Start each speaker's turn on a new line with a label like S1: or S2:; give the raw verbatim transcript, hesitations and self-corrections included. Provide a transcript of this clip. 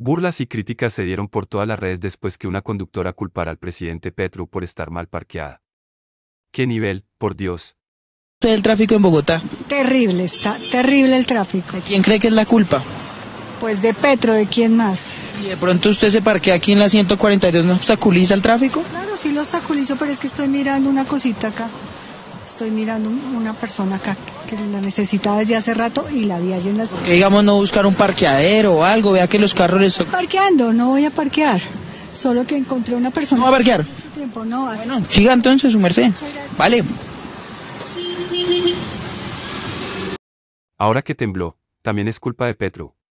S1: Burlas y críticas se dieron por todas las redes después que una conductora culpara al presidente Petro por estar mal parqueada. ¿Qué nivel, por Dios?
S2: El tráfico en Bogotá.
S3: Terrible, está terrible el tráfico.
S2: ¿De quién cree que es la culpa?
S3: Pues de Petro, ¿de quién más?
S2: Y de pronto usted se parquea aquí en la ciento cuarenta y dos, ¿no obstaculiza el tráfico?
S3: Claro, sí lo obstaculizo, pero es que estoy mirando una cosita acá. Estoy mirando una persona acá que la necesitaba desde hace rato y la vi allí en las...
S2: Que digamos no buscar un parqueadero o algo, vea que los carros les tocan.
S3: Parqueando, no voy a parquear. Solo que encontré una persona...
S2: ¿No va a parquear?
S3: Mucho tiempo, no. Hace...
S2: Bueno, siga entonces su merced. Vale.
S1: Ahora que tembló, también es culpa de Petro.